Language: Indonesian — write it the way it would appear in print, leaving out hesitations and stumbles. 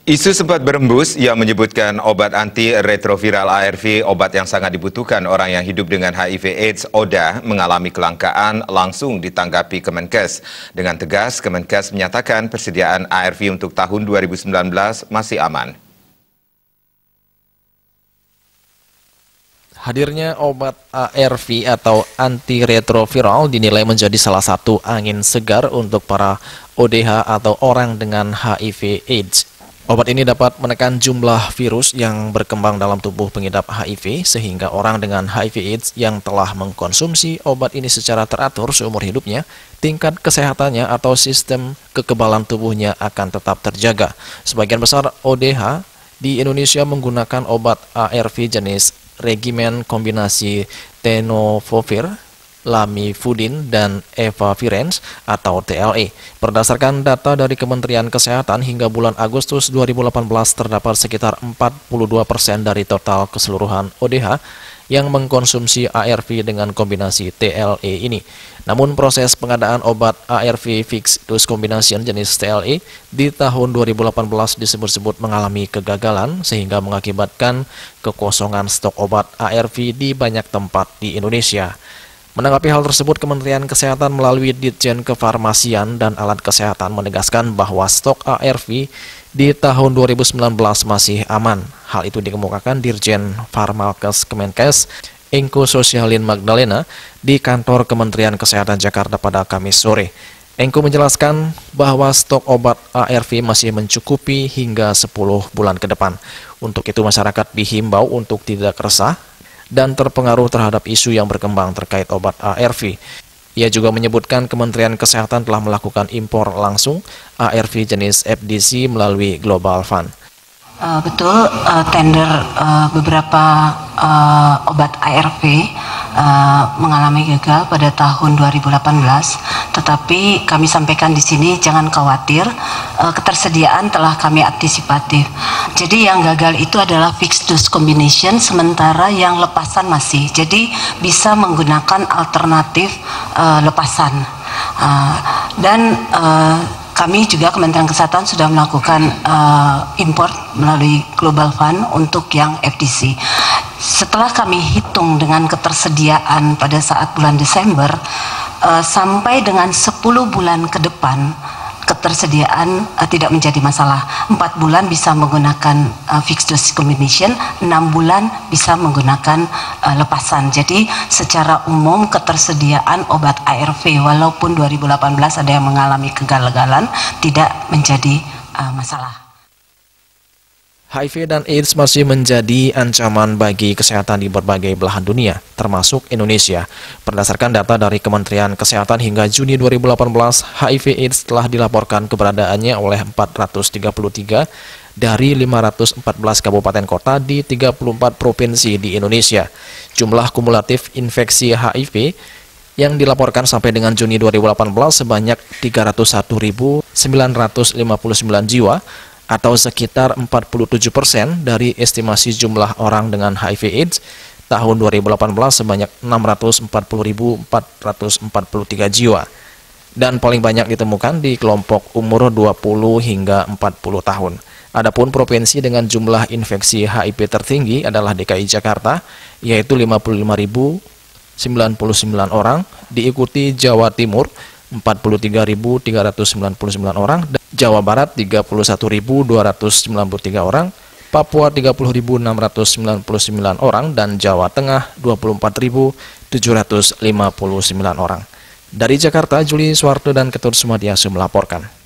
Isu sempat berembus yang menyebutkan obat antiretroviral ARV, obat yang sangat dibutuhkan orang yang hidup dengan HIV/AIDS ODA, mengalami kelangkaan. Langsung ditanggapi Kemenkes. Dengan tegas, Kemenkes menyatakan persediaan ARV untuk tahun 2019 masih aman. Hadirnya obat ARV atau antiretroviral dinilai menjadi salah satu angin segar untuk para ODH atau orang dengan HIV/AIDS. Obat ini dapat menekan jumlah virus yang berkembang dalam tubuh pengidap HIV, sehingga orang dengan HIV/AIDS yang telah mengkonsumsi obat ini secara teratur seumur hidupnya, tingkat kesehatannya atau sistem kekebalan tubuhnya akan tetap terjaga. Sebagian besar ODH di Indonesia menggunakan obat ARV jenis regimen kombinasi tenofovir, lamivudin, dan efavirenz atau TLE. Berdasarkan data dari Kementerian Kesehatan, hingga bulan Agustus 2018 terdapat sekitar 42% dari total keseluruhan ODH yang mengkonsumsi ARV dengan kombinasi TLE ini. Namun proses pengadaan obat ARV fixed dose combination jenis TLE di tahun 2018 disebut-sebut mengalami kegagalan, sehingga mengakibatkan kekosongan stok obat ARV di banyak tempat di Indonesia. Menanggapi hal tersebut, Kementerian Kesehatan melalui Ditjen Kefarmasian dan Alat Kesehatan menegaskan bahwa stok ARV di tahun 2019 masih aman. Hal itu dikemukakan Dirjen Farmalkes Kemenkes, Engko Sosialin Magdalena, di kantor Kementerian Kesehatan Jakarta pada Kamis sore. Engko menjelaskan bahwa stok obat ARV masih mencukupi hingga 10 bulan ke depan. Untuk itu masyarakat dihimbau untuk tidak resah dan terpengaruh terhadap isu yang berkembang terkait obat ARV. Ia juga menyebutkan Kementerian Kesehatan telah melakukan impor langsung ARV jenis FDC melalui Global Fund. Betul, tender beberapa obat ARV mengalami gagal pada tahun 2018, tetapi kami sampaikan di sini jangan khawatir, ketersediaan telah kami antisipatif. Jadi yang gagal itu adalah fixed dose combination, sementara yang lepasan masih. Jadi bisa menggunakan alternatif lepasan. Kami juga Kementerian Kesehatan sudah melakukan import melalui Global Fund untuk yang FDC. Setelah kami hitung dengan ketersediaan pada saat bulan Desember, sampai dengan 10 bulan ke depan, ketersediaan tidak menjadi masalah. 4 bulan bisa menggunakan fixed dose combination, 6 bulan bisa menggunakan lepasan. Jadi secara umum ketersediaan obat ARV walaupun 2018 ada yang mengalami kegagalan tidak menjadi masalah. HIV dan AIDS masih menjadi ancaman bagi kesehatan di berbagai belahan dunia, termasuk Indonesia. Berdasarkan data dari Kementerian Kesehatan hingga Juni 2018, HIV/AIDS telah dilaporkan keberadaannya oleh 433 dari 514 kabupaten kota di 34 provinsi di Indonesia. Jumlah kumulatif infeksi HIV yang dilaporkan sampai dengan Juni 2018 sebanyak 301.959 jiwa, atau sekitar 47% dari estimasi jumlah orang dengan HIV/AIDS tahun 2018 sebanyak 640.443 jiwa. Dan paling banyak ditemukan di kelompok umur 20 hingga 40 tahun. Adapun provinsi dengan jumlah infeksi HIV tertinggi adalah DKI Jakarta, yaitu 55.099 orang, diikuti Jawa Timur 43.399 orang, Jawa Barat 31.293 orang, Papua 30.699 orang, dan Jawa Tengah 24.759 orang. Dari Jakarta, Juli Suwarto dan Ketut Sumadiasu melaporkan.